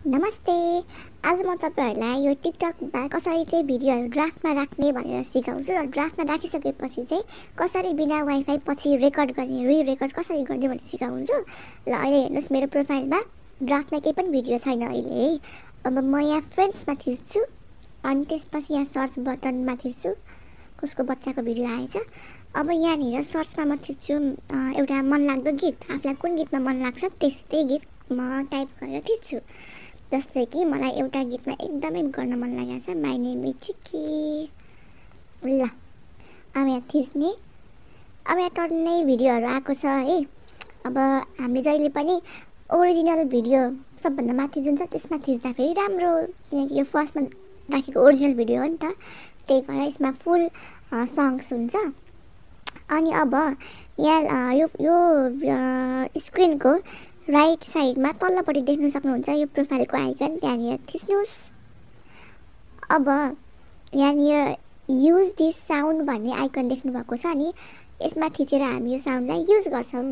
नमस्ते। आज म तपाईहरुलाई यो टिकटकमा कसरी चाहिँ भिडियोहरु ड्राफ्टमा राख्ने भनेर सिकाउँछु र ड्राफ्टमा राखिसकेपछि चाहिँ कसरी बिना वाइफाई पछि रेकर्ड गर्ने, रि-रेकर्ड कसरी गर्ने भनेर सिकाउँछु। ल अहिले हेर्नुस् मेरो प्रोफाइलमा ड्राफ्टमा केही पनि भिडियो छैन अहिले है। अब म यहाँ फ्रेन्ड्समा थिच्छु अनि त्यसपछि यहाँ सर्च बटनमा थिच्छु कसको बच्चाको भिडियो आएछ। अब यहाँनिर सर्चमा म थिच्छु एउटा मनलाग्दो गीत, आफुलाई कुन गीतमा मन लाग्छ त्यस्तै गीत म टाइप गरेर थिच्छु। जस्तै कि मलाई एउटा गीतमा एकदमै गर्न मन लागेको छ, माई नेम इज चिकी। ल अब यहाँ थिच्ने। अब यहाँ टन्नै भिडियोहरु आएको छ है। अब हामीले जहिले पनि ओरिजिनल भिडियो सबभन्दा माथि जुन छ त्यसमा थिच्दा फेरि राम्रो, किनकि यो फर्स्टमा राखेको ओरिजिनल भिडियो हो नि त, त्यही भएर यसमा फुल सङ्ग्स हुन्छ। अनि अब यहाँ यो स्क्रिनको राइट साइडमा तल्लोपट्टि देख्न सक्नुहुन्छ यो प्रोफाइलको आइकन, त्यहाँनिर थिच्नुस्। अब यहाँनिर युज दिस साउन्ड भन्ने आइकन देख्नु भएको छ नि, यसमा थिचेर हामी यो साउन्डलाई युज गर्छौं।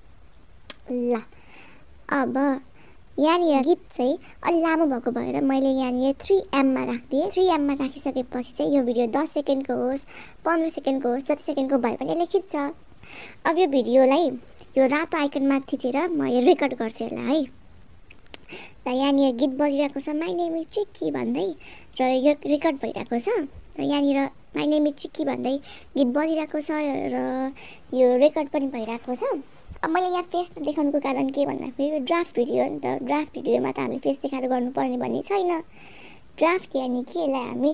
ल अब यहाँनिर गीत चाहिँ अलि लामो भएको भएर मैले यहाँनिर 3M मा राख्दिए। 3M मा राखिसकेपछि चाहिँ यो भिडियो 10 सेकेन्डको होस्, 15 सेकेन्डको होस्, 30 सेकेन्डको भए पनि यसले खिच्छ। अब यो भिडियोलाई यो रातो आइकनमा थिचेर म यो रेकर्ड गर्छु यसलाई है। त यहाँनिर गीत बजिरहेको छ माई नेम इज चिकी भन्दै र यो रेकर्ड भइरहेको छ र यहाँनिर माई नेम इज चिकी भन्दै गीत बजिरहेको छ र यो रेकर्ड पनि भइरहेको छ। अब मैले यहाँ फेस देखाउनुको कारण के भन्दाखेरि यो ड्राफ्ट भिडियो हो नि त, ड्राफ्ट भिडियोमा त हामीले फेस देखाएर गर्नुपर्ने भन्ने छैन। ड्राफ्ट यानि कि यसलाई हामी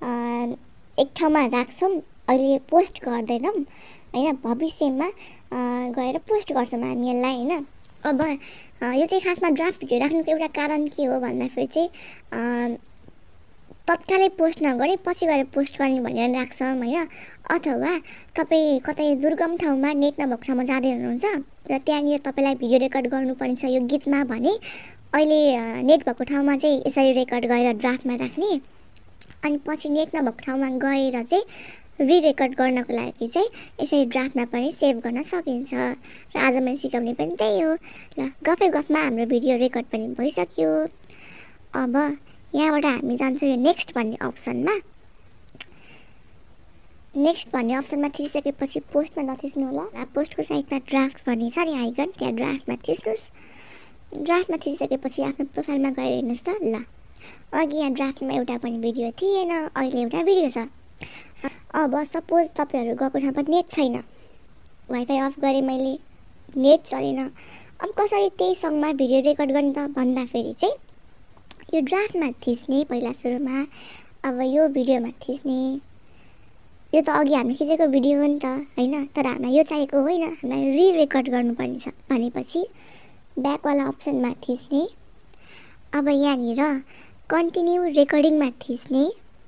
एक ठाउँमा राख्छौँ, अहिले पोस्ट गर्दैनौँ हैन, भविष्यमा गएर पोस्ट गर्छौँ हामी यसलाई हैन। अब यो चाहिँ खासमा ड्राफ्ट भिडियो राख्नुको एउटा कारण के हो भन्दाखेरि चाहिँ तत्कालै पोस्ट नगरी पछि गएर पोस्ट गर्ने भनेर राख्छौँ हैन। अथवा तपाईँ कतै दुर्गम ठाउँमा नेट नभएको ठाउँमा जाँदै हुनुहुन्छ र त्यहाँनिर तपाईँलाई भिडियो रेकर्ड गर्नुपर्ने छ यो गीतमा भने अहिले नेट भएको ठाउँमा चाहिँ यसरी रेकर्ड गरेर ड्राफ्टमा राख्ने, अनि पछि नेट नभएको ठाउँमा गएर चाहिँ रि-रेकर्ड गर्नको लागि चाहिँ यसरी ड्राफ्टमा पनि सेभ गर्न सकिन्छ। र आज मैले सिकाउने पनि त्यही हो। ल गफै गफमा हाम्रो भिडियो रेकर्ड पनि भइसक्यो। अब यहाँबाट हामी जान्छौँ यो नेक्स्ट भन्ने अप्सनमा। नेक्स्ट भन्ने अप्सनमा थिचिसकेपछि पोस्टमा नथिच्नु होला। पोस्टको साइडमा ड्राफ्ट भन्ने छ नि आइकन, त्यहाँ ड्राफ्टमा थिच्नुस्। ड्राफ्टमा थिचिसकेपछि आफ्नो प्रोफाइलमा गएर हेर्नुस् त। ल अघि यहाँ ड्राफ्टमा एउटा पनि भिडियो थिएन, अहिले एउटा भिडियो छ। अब सपोज तपाईहरु गएको ठाउँमा नेट छैन, वाइफाई अफ गरे मैले, नेट चलेन, अब कसरी त्यही सँगमा भिडियो रेकर्ड गर्ने त भन्दा फेरि चाहिँ यो ड्राफ्टमा थिच्ने पहिला सुरुमा। अब यो भिडियोमा थिच्ने, यो त अघि हामीले खिचेको भिडियो हो नि त हैन, तर हामीलाई यो चाहिएको होइन, हामीलाई रि-रेकर्ड गर्नुपर्ने छ भनेपछि ब्याकवाला अप्सनमा थिच्ने। अब यहाँनिर कन्टिन्यू रेकर्डिङमा थिच्ने।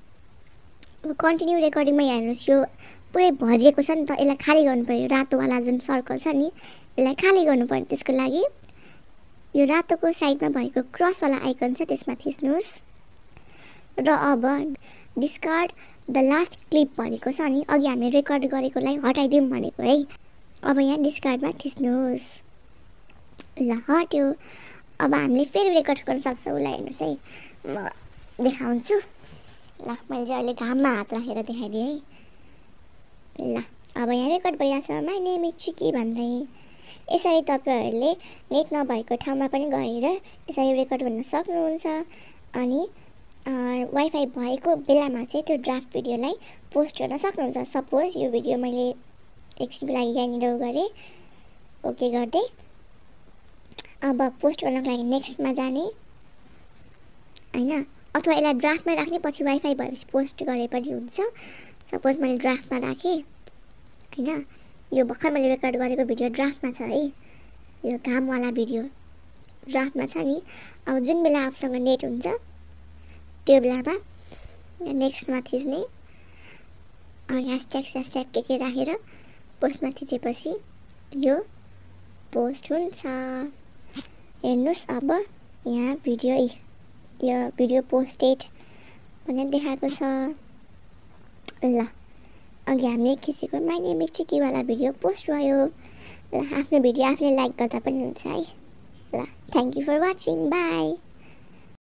अब कन्टिन्यू रेकर्डिङमा हेर्नुस् यो पुरै भरिएको छ नि त, यसलाई खाली गर्नुपर्यो। रातोवाला जुन सर्कल छ नि यसलाई खाली गर्नुपर्यो। त्यसको लागि यो रातोको साइडमा भएको क्रसवाला आइकन छ त्यसमा थिच्नुस्। र अब डिस्कार्ड द लास्ट क्लिप भनेको छ नि, अघि हामीले रेकर्ड गरेकोलाई हटाइदिउँ भनेको है। अब यहाँ डिस्कार्डमा थिच्नुस्। ल हट्यो। अब हामीले फेरि रेकर्ड गर्न सक्छौँ। उसलाई हेर्नुहोस् है, म देखाउँछु। ल मैले चाहिँ अहिले घाममा हात राखेर देखाइदिएँ है। ल अब यहाँ रेकर्ड भइरहेको छ माई नेम इज चिकी भन्दै। यसरी तपाईहरुले नेट नभएको ठाउँमा पनि गएर यसरी रेकर्ड गर्न सक्नुहुन्छ। अनि वाइफाई भएको बेलामा चाहिँ त्यो ड्राफ्ट भिडियोलाई पोस्ट गर्न सक्नुहुन्छ। सपोज यो भिडियो मैले एकछिनको लागि यहाँनिर गरेँ, ओके गर्दै अब पोस्ट गर्नको लागि नेक्स्टमा जाने हैन, अथवा यसलाई ड्राफ्टमा राख्ने, पछि वाइफाई भएपछि पोस्ट गरे पनि हुन्छ। सपोज मैले ड्राफ्टमा राखेँ हैन, यो भर्खर मैले रेकर्ड गरेको भिडियो ड्राफ्टमा छ है, यो घामवाला भिडियो ड्राफ्टमा छ नि। अब जुन बेला आफूसँग नेट हुन्छ त्यो बेलामा नेक्स्टमा थिच्ने, ह्यासट्याग के राखेर पोस्टमा थिचेपछि यो पोस्ट हुन्छ। हेर्नुस् अब यहाँ भिडियो यो भिडियो पोस्टेड भनेर देखाएको छ। ल अघि हामीले खिचेको माई नेम इज चिकीवाला भिडियो पोस्ट भयो। ल आफ्नो भिडियो आफूले लाइक गर्दा पनि हुन्छ है। ल thank you for watching, by.